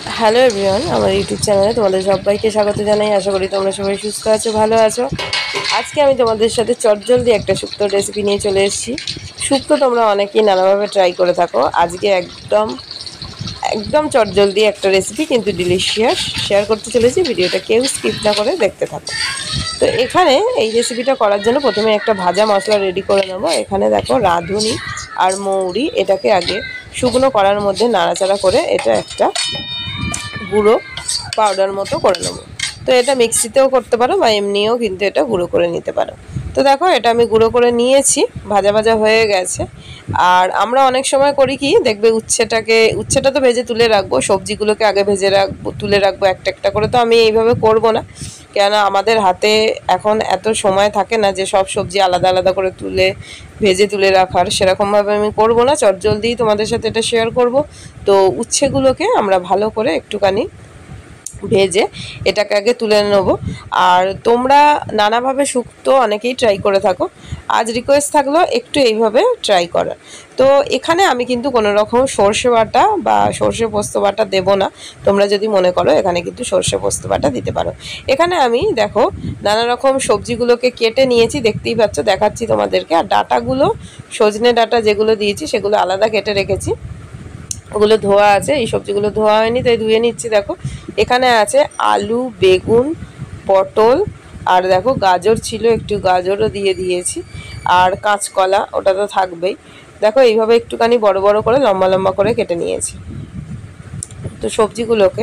Hello everyone, আমার YouTube চ্যানেলে তোমাদের সবাইকে স্বাগত জানাই। আশা করি তোমরা সবাই সুস্থ আছো, ভালো আছো। আজকে আমি তোমাদের সাথে চটজলদি একটা শুক্তোর রেসিপি নিয়ে চলে এসেছি। শুক্তো তোমরা অনেকেই নানাভাবে ট্রাই করে থাকো। আজকে একদম একদম চটজলদি একটা রেসিপি, কিন্তু ডিলিশিয়াস শেয়ার করতে চলেছি। ভিডিওটা কেউ স্কিপ না করে দেখতে থাকো। তো এখানে এই রেসিপিটা করার জন্য প্রথমে একটা ভাজা মশলা রেডি করে নেব। এখানে দেখো রাঁধুনি আর মৌরি, এটাকে আগে শুকনো কড়ার মধ্যে নাড়াচাড়া করে এটা একটা গুঁড়ো পাউডার মতো করে নেব। তো এটা মিক্সিতেও করতে পারো বা এমনিও কিন্তু এটা গুঁড়ো করে নিতে পারো। তো দেখো এটা আমি গুঁড়ো করে নিয়েছি, ভাজা ভাজা হয়ে গেছে। আর আমরা অনেক সময় করি কি, দেখবে উচ্ছেটা তো ভেজে তুলে রাখবো, সবজিগুলোকে আগে ভেজে রাখবো, তুলে রাখবো একটা একটা করে। তো আমি এইভাবে করব না, কেননা আমাদের হাতে এখন এত সময় থাকে না যে সব সবজি আলাদা আলাদা করে ভেজে তুলে রাখার। সেরকমভাবে আমি করব না, চটজলদি তোমাদের সাথে এটা শেয়ার করব। তো উচ্ছেগুলোকে আমরা ভালো করে একটুখানি ভেজে এটাকে আগে তুলে নেব। আর তোমরা নানাভাবে শুক্তো অনেকেই ট্রাই করে থাকো, আজ রিকোয়েস্ট থাকলো একটু এইভাবে ট্রাই করার। তো এখানে আমি কিন্তু কোনো রকম সর্ষে বাটা বা সর্ষে পোস্ত বাটা দেবো না। তোমরা যদি মনে করো এখানে কিন্তু সর্ষে পোস্ত বাটা দিতে পারো। এখানে আমি দেখো নানা রকম সবজিগুলোকে কেটে নিয়েছি, দেখতেই পাচ্ছ, দেখাচ্ছি তোমাদেরকে। আর ডাটাগুলো, সজনে ডাটা যেগুলো দিয়েছি সেগুলো আলাদা কেটে রেখেছি, ওগুলো ধোয়া আছে। এই সবজিগুলো ধোয়া হয়নি তাই ধুয়ে নিচ্ছি। দেখো এখানে আছে আলু, বেগুন, পটল, আর দেখো গাজর ছিল, একটু গাজরও দিয়ে দিয়েছি। আর কাঁচকলা, ওটা তো থাকবেই। দেখো এইভাবে একটুখানি বড় বড় করে লম্বা লম্বা করে কেটে নিয়েছি। তো সবজিগুলোকে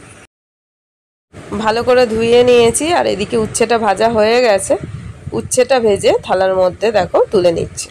ভালো করে ধুয়ে নিয়েছি। আর এদিকে উচ্ছেটা ভাজা হয়ে গেছে, উচ্ছেটা ভেজে থালার মধ্যে দেখো তুলে নিচ্ছি।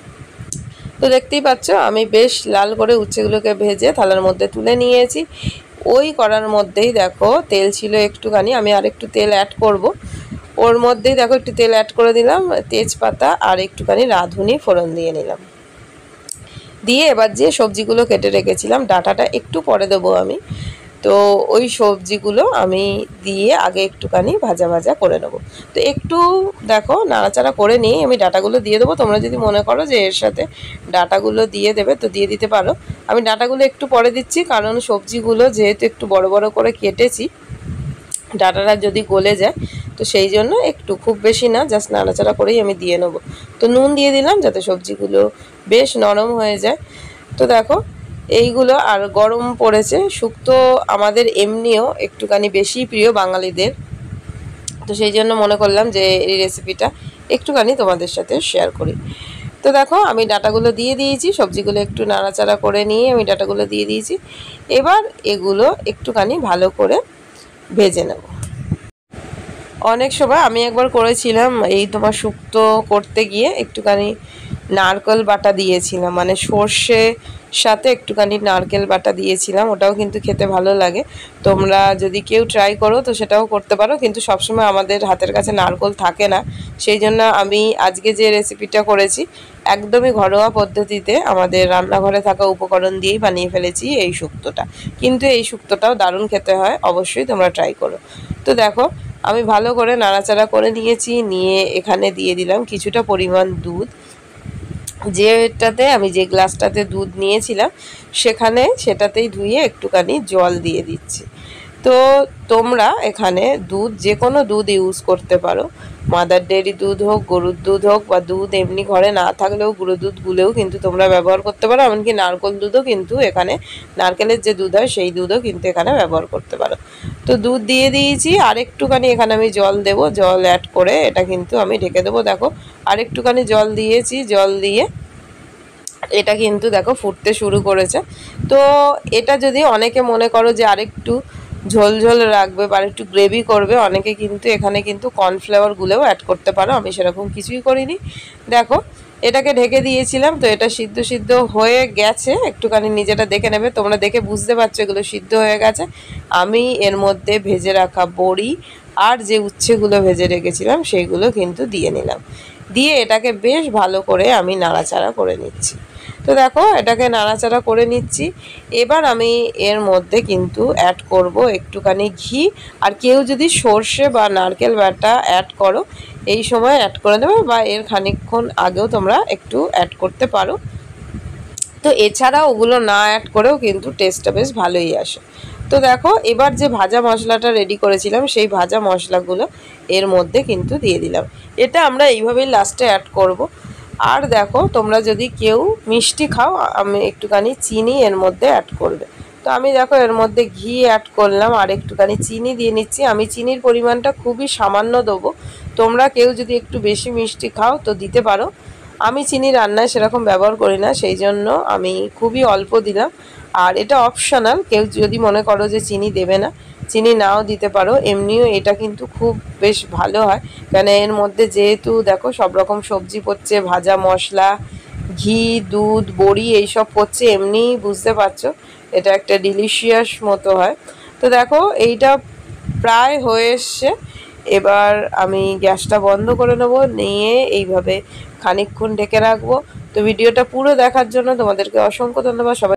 তো দেখতেই পাচ্ছ আমি বেশ লাল করে উচ্ছেগুলোকে ভেজে থালার মধ্যে তুলে নিয়েছি। ওই কড়ার মধ্যেই দেখো তেল ছিল একটুখানি, আমি আর একটু তেল অ্যাড করব। ওর মধ্যেই দেখো একটু তেল অ্যাড করে দিলাম, তেজপাতা আর একটুখানি রাঁধুনি ফোড়ন দিয়ে নিলাম। দিয়ে এবার যে সবজিগুলো কেটে রেখেছিলাম, ডাঁটাটা একটু পরে দেবো আমি। তো ওই সবজিগুলো আমি দিয়ে আগে একটুখানি ভাজা ভাজা করে নেব। তো একটু দেখো নাড়াচাড়া করে নিয়ে আমি ডাঁটাগুলো দিয়ে দেবো। তোমরা যদি মনে করো যে এর সাথে ডাঁটাগুলো দিয়ে দেবে তো দিয়ে দিতে পারো। আমি ডাঁটাগুলো একটু পরে দিচ্ছি, কারণ সবজিগুলো যেহেতু একটু বড় বড় করে কেটেছি, ডাঁটাটা যদি গলে যায় তো সেই জন্য একটু, খুব বেশি না, জাস্ট নাড়াচাড়া করেই আমি দিয়ে নেবো। তো নুন দিয়ে দিলাম যাতে সবজিগুলো বেশ নরম হয়ে যায়। তো দেখো এইগুলো, আর গরম পড়েছে, শুক্তো আমাদের এমনিও একটুখানি বেশি প্রিয় বাঙালিদের। তো সেই জন্য মনে করলাম যে এই রেসিপিটা একটুখানি তোমাদের সাথে শেয়ার করি। তো দেখো আমি ডাঁটাগুলো দিয়ে দিয়েছি, সবজিগুলো একটু নাড়াচাড়া করে নিয়ে আমি ডাঁটাগুলো দিয়ে দিয়েছি। এবার এগুলো একটুখানি ভালো করে ভেজে নেব। অনেক সময় আমি একবার করেছিলাম এই তোমার শুক্তো করতে গিয়ে একটুখানি নারকেল বাটা দিয়েছিলাম, মানে সর্ষে সাথে একটুখানি নারকেল বাটা দিয়েছিলাম, ওটাও কিন্তু খেতে ভালো লাগে। তোমরা যদি কেউ ট্রাই করো তো সেটাও করতে পারো, কিন্তু সবসময় আমাদের হাতের কাছে নারকেল থাকে না। সেই জন্য আমি আজকে যে রেসিপিটা করেছি একদমই ঘরোয়া পদ্ধতিতে আমাদের রান্নাঘরে থাকা উপকরণ দিয়েই বানিয়ে ফেলেছি এই শুক্তোটা। কিন্তু এই শুক্তোটাও দারুণ খেতে হয়, অবশ্যই তোমরা ট্রাই করো। তো দেখো আমি ভালো করে নাড়াচাড়া করে নিয়েছি, নিয়ে এখানে দিয়ে দিলাম কিছুটা পরিমাণ দুধ। যেটাতে আমি যে গ্লাসটাতে দুধ নিয়েছিলাম সেটাতেই ধুয়ে একটুখানি জল দিয়ে দিচ্ছি। তো তোমরা এখানে দুধ, যে কোনো দুধ ইউজ করতে পারো, মাদার ডেয়ারি দুধ হোক, গরুর দুধ হোক, বা দুধ এমনি ঘরে না থাকলেও গুঁড়ো দুধ গুলেও কিন্তু তোমরা ব্যবহার করতে পারো। এমনকি নারকেল দুধও কিন্তু এখানে, নারকেলের যে দুধ হয় সেই দুধও কিন্তু এখানে ব্যবহার করতে পারো। তো দুধ দিয়ে দিয়েছি, আর একটুখানি এখানে আমি জল দেব, জল অ্যাড করে এটা কিন্তু আমি ঢেকে দেবো। দেখো আর একটুখানি জল দিয়েছি, জল দিয়ে এটা কিন্তু দেখো ফুটতে শুরু করেছে। তো এটা যদি অনেকে মনে করো যে আরেকটু ঝোল ঝোল রাখবে বা একটু গ্রেভি করবে, অনেকে কিন্তু এখানে কিন্তু কর্নফ্লাওয়ার গুলেও অ্যাড করতে পারো। আমি সেরকম কিছুই করিনি। দেখো এটাকে ঢেকে দিয়েছিলাম, তো এটা সিদ্ধ সিদ্ধ হয়ে গেছে। একটুখানি নিজেটা দেখে নেবে, তোমরা দেখে বুঝতে পারছো এগুলো সিদ্ধ হয়ে গেছে। আমি এর মধ্যে ভেজে রাখা বড়ি আর যে উচ্ছেগুলো ভেজে রেখেছিলাম সেইগুলো কিন্তু দিয়ে নিলাম। দিয়ে এটাকে বেশ ভালো করে আমি নাড়াচাড়া করে নিচ্ছি। তো দেখো এটাকে নাড়াচাড়া করে নিচ্ছি। এবার আমি এর মধ্যে কিন্তু অ্যাড করব একটুখানি ঘি। আর কেউ যদি সর্ষে বা নারকেল বাটা অ্যাড করো এই সময় অ্যাড করে দেবে, বা এর খানিকক্ষণ আগেও তোমরা একটু অ্যাড করতে পারো। তো এছাড়া ওগুলো না অ্যাড করেও কিন্তু টেস্টটা বেশ ভালোই আসে। তো দেখো এবার যে ভাজা মশলাটা রেডি করেছিলাম সেই ভাজা মশলাগুলো এর মধ্যে কিন্তু দিয়ে দিলাম। এটা আমরা এইভাবেই লাস্টে অ্যাড করব। আর দেখো তোমরা যদি কেউ মিষ্টি খাও আমি একটুখানি চিনি এর মধ্যে অ্যাড করবে। তো আমি দেখো এর মধ্যে ঘি অ্যাড করলাম আর একটুখানি চিনি দিয়ে নিচ্ছি। আমি চিনির পরিমাণটা খুবই সামান্য দেবো, তোমরা কেউ যদি একটু বেশি মিষ্টি খাও তো দিতে পারো। আমি চিনি রান্নায় সেরকম ব্যবহার করি না, সেই জন্য আমি খুবই অল্প দিলাম। আর এটা অপশনাল, কেউ যদি মনে করো যে চিনি দেবে না চিনি নাও দিতে পারো। এমনিও এটা কিন্তু খুব বেশ ভালো হয়, কেন এর মধ্যে যেহেতু দেখো সব রকম সবজি পড়ছে, ভাজা মশলা, ঘি, দুধ, বড়ি এইসব পড়ছে, এমনি বুঝতে পারছো এটা একটা ডিলিশিয়াস মতো হয়। তো দেখো এইটা প্রায় হয়ে এসছে। এবার আমি গ্যাসটা বন্ধ করে নেবো, নিয়ে এইভাবে খানিকক্ষণ ঢেকে রাখবো। তো ভিডিওটা পুরো দেখার জন্য তোমাদেরকে অসংখ্য ধন্যবাদ। সবাই